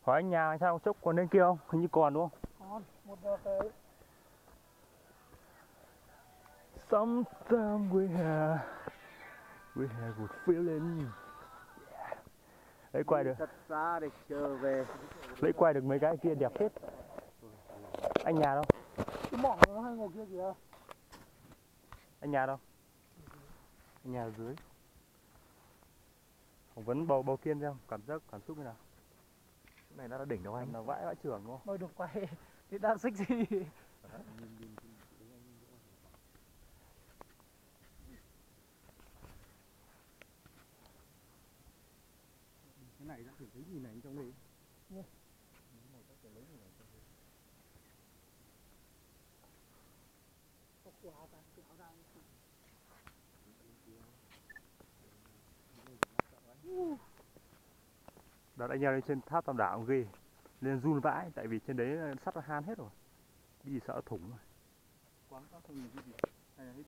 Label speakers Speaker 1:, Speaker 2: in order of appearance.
Speaker 1: Hỏi anh nhà sao chốc còn lên kia không? Hình như còn đúng không?
Speaker 2: Còn một đợt đấy.
Speaker 1: Sometime we have good feeling. Yeah. Lấy quay được.
Speaker 3: Thật xa để trở về.
Speaker 1: Lấy quay được mấy cái kia đẹp hết. Anh nhà đâu?
Speaker 2: Cái mỏng nó hay ngồi kia kìa.
Speaker 1: Anh nhà đâu? Anh nhà ở dưới. Phỏng vấn bầu kiên xem cảm xúc như nào?
Speaker 3: Cái này nó đã đỉnh đâu anh?
Speaker 1: Là vãi trưởng đúng không?
Speaker 2: Mời được quay thì đang xích gì.
Speaker 3: Cái này đã thử thấy nhìn này trong đấy.
Speaker 1: Đợt anh leo lên trên tháp Tam Đảo ghê. Lên run vãi tại vì trên đấy sắt nó han hết rồi. Cái gì sợ thủng rồi.
Speaker 3: Quán các thùng gì hay là hết